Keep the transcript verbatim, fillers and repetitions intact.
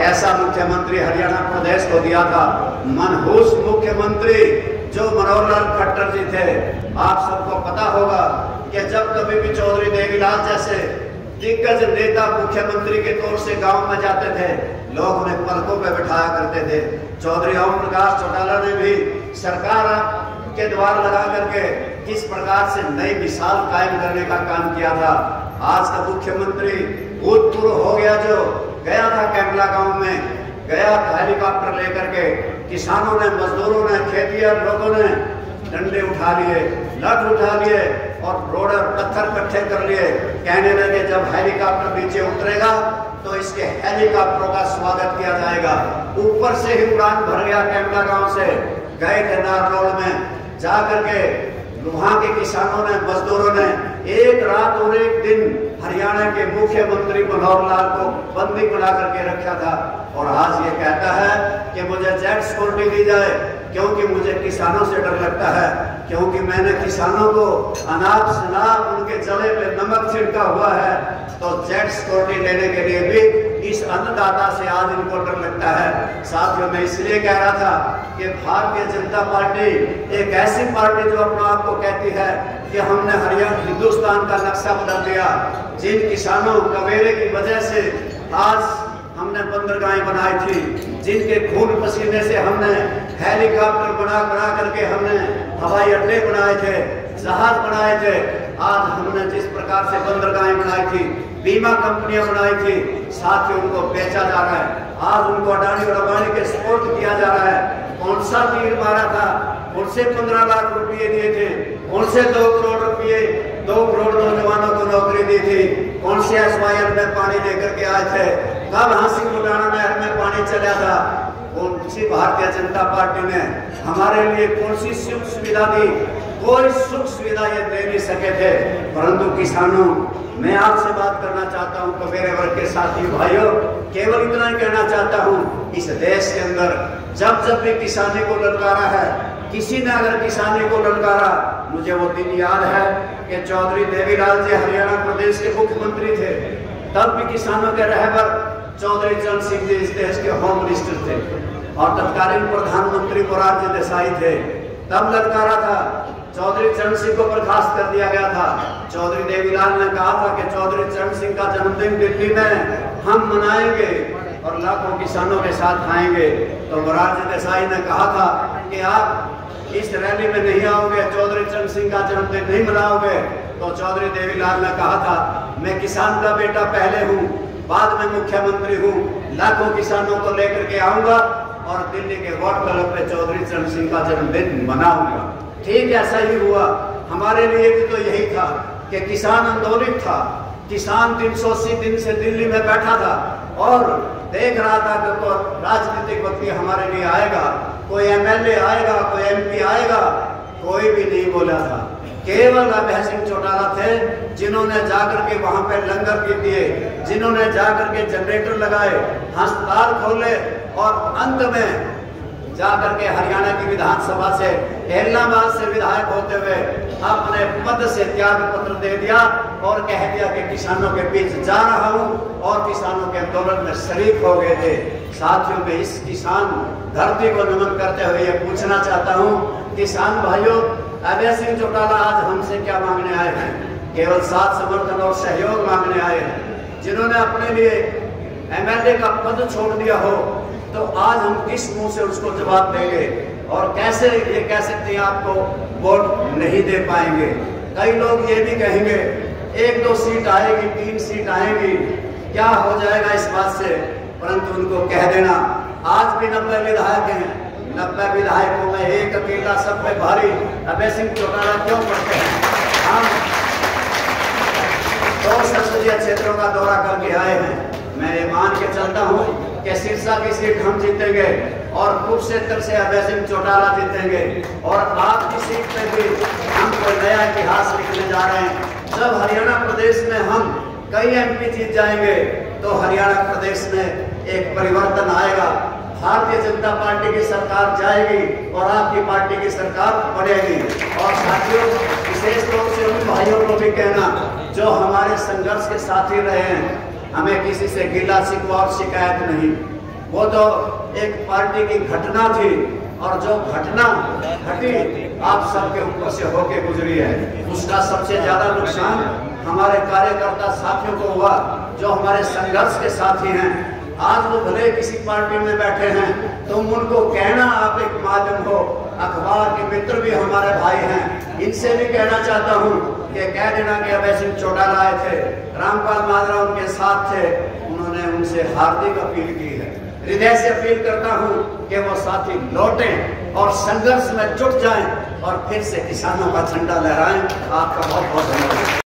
ऐसा मुख्यमंत्री हरियाणा प्रदेश को दिया था, मनहूस मुख्यमंत्री जो मनोहर लाल खट्टर जी थे। आप सबको पता होगा कि जब कभी भी चौधरी देवीलाल जैसे दिग्गज नेता मुख्यमंत्री के तौर से गांव में जाते थे, लोग उन्हें पलकों पे बिठाया करते थे। चौधरी ओम प्रकाश चौटाला ने भी सरकार के द्वार लगा करके किस प्रकार से नई मिसाल कायम करने का काम किया था। आज का मुख्यमंत्री भूतपूर्व हो गया, जो गया था कैमला गांव में, गया हेलीकॉप्टर लेकर के, किसानों ने, मजदूरों ने, खेतिहर लोगों ने डंडे उठा लिए, लठ उठा लिए और रोड और पत्थर इकट्ठे कर लिए। कहने लगे जब हेलीकॉप्टर नीचे उतरेगा तो इसके हेलीकॉप्टरों का स्वागत किया जाएगा। ऊपर से ही उड़ान भर गया। कैमला गांव से गए थे नारनौल में, जाकर के वहां के किसानों ने, मजदूरों ने एक रात और एक दिन हरियाणा के मुख्यमंत्री मनोहर लाल को बंदी बना करके रखा था। और आज ये कहता है कि मुझे जेट सिक्योरिटी दी जाए क्योंकि मुझे किसानों से डर लगता है, क्योंकि मैंने किसानों को अनाप शनाप उनके जले पे नमक छिड़का हुआ है। तो जेट सिक्योरिटी लेने के लिए भी इस अन्नदाता से आज इनको डर लगता है। साथियों, मैं इसलिए कह रहा था कि भारतीय जनता पार्टी एक ऐसी पार्टी जो अपने आप को कहती है कि हमने हरियाणा हिंदुस्तान का नक्शा बदल दिया। जिन किसानों कबेरे की वजह से आज हमने बंदरगाहें बनाई थी, जिनके खून पसीने से हमने हेलीकॉप्टर बना बना करके हमने हवाई अड्डे बनाए थे, जहाज बनाए थे, आज हमने जिस प्रकार से बंदरगाहें बनाई थी, बीमा कंपनियां बनाई थी, साथ ही उनको बेचा जा रहा है। आज उनको अडानी और अंबानी के सपोर्ट किया जा रहा है। कौन सा तीर मारा था, उनसे पंद्रह लाख रुपए दिए थे, उनसे दो करोड़ रुपए दो करोड़ नौजवानों को नौकरी दी थी, कौन से एस वाई एल में पानी लेकर के आए थे, कब हांसी मुटाना नहर में पानी चला था, कौन सी भारतीय जनता पार्टी ने हमारे लिए कौन सी सुख सुविधा दी? कोई सुख सुविधा ये दे नहीं सके थे। परंतु किसानों, मैं आपसे बात करना चाहता हूं, तो मेरे वर्ग के साथी भाइयों, केवल इतना ही कहना चाहता हूं, इस देश के अंदर जब जब भी किसानी को ललकारा है, किसी ने अगर किसानी को ललकारा, मुझे वो दिन याद है कि चौधरी देवीलाल जी हरियाणा प्रदेश के मुख्यमंत्री थे, तब भी किसानों के रहबर चौधरी चरण सिंह जी इस देश के होम मिनिस्टर थे और तत्कालीन प्रधानमंत्री मोरारजी देसाई थे। तब ललकारा था, चौधरी चरण सिंह को बर्खास्त कर दिया गया था। चौधरी देवीलाल ने कहा था कि चौधरी चरण सिंह का जन्मदिन दिल्ली में हम मनाएंगे और लाखों किसानों के साथ खाएंगे। तो मोरारजी देसाई ने कहा था कि आप इस रैली में नहीं आओगे, चौधरी चरण सिंह का जन्मदिन नहीं मनाओगे। तो चौधरी देवीलाल ने कहा था, मैं किसान का बेटा पहले हूँ, बाद में मुख्यमंत्री हूँ, लाखों किसानों को लेकर के आऊंगा और दिल्ली के वोट क्लब पे चौधरी चरण सिंह का जन्मदिन मनाऊंगा। ठीक ऐसा ही हुआ। हमारे लिए भी तो यही था कि किसान आंदोलित था, किसान तीन सौ अस्सी दिन से दिल्ली में बैठा था और देख रहा था कि तो राजनीतिक वक्त हमारे लिए आएगा, कोई एम एल ए आएगा, कोई एम पी आएगा, कोई भी नहीं बोला था। केवल अभय सिंह चौटाला थे जिन्होंने जाकर के वहां पे लंगर भी दिए, जिन्होंने जाकर के जनरेटर लगाए, अस्पताल खोले और अंत में जाकर के हरियाणा की विधानसभा से एलनाबाद से विधायक होते हुए अपने पद से त्याग पत्र दे दिया और कह दिया कि किसानों के बीच जा रहा हूं और किसानों के आंदोलन में शरीक हो गए थे। साथियों, में इस किसान धरती को नमन करते हुए ये पूछना चाहता हूं, किसान भाइयों, अभय सिंह चौटाला आज हमसे क्या मांगने आए हैं? केवल साथ समर्थन और सहयोग मांगने आए हैं। जिन्होंने अपने लिए एम एल ए का पद छोड़ दिया हो, तो आज हम किस मुंह से उसको जवाब देंगे और कैसे ये कह सकते हैं आपको वोट नहीं दे पाएंगे? कई लोग ये भी कहेंगे एक दो सीट आएगी, तीन सीट आएगी, क्या हो जाएगा इस बात से? परंतु उनको कह देना, आज भी नब्बे विधायक हैं, नब्बे विधायकों में एक अकेला सब पे भारी अभय सिंह चौटाला क्यों पड़ते हैं? हम दो संसदीय क्षेत्रों का दौरा करके आए हैं। मैं ये मान के चलता हूँ कि सिरसा की सीट हम जीतेंगे और कुरुक्षेत्र से अभय सिंह चौटाला जीतेंगे और आपकी सीट पे भी हम कोई नया इतिहास लिखने जा रहे हैं। जब हरियाणा प्रदेश में हम कई एम पी जीत जाएंगे तो हरियाणा प्रदेश में एक परिवर्तन आएगा। भारतीय जनता पार्टी की सरकार जाएगी और आपकी पार्टी की सरकार बढ़ेगी। और साथियों, विशेष तौर से उन भाइयों को भी कहना जो हमारे संघर्ष के साथी रहे हैं, हमें किसी से गिला शिकवा और शिकायत नहीं। वो तो एक पार्टी की घटना थी, और जो घटना घटी आप सबके ऊपर से होके गुजरी है, उसका सबसे ज्यादा नुकसान हमारे कार्यकर्ता साथियों को हुआ, जो हमारे संघर्ष के साथी हैं। आज वो भले किसी पार्टी में बैठे हैं, तुम उनको कहना, आप एक माध्यम हो, अखबार के मित्र भी हमारे भाई हैं, इनसे भी कहना चाहता हूँ कि कह देना कि अभय सिंह चौटाला आए थे, रामपाल माजरा उनके साथ थे, उन्होंने उनसे हार्दिक अपील की है। हृदय से अपील करता हूँ कि वो साथी लौटें और संघर्ष में जुट जाएं और फिर से किसानों का झंडा लहराएं। आपका बहुत बहुत धन्यवाद।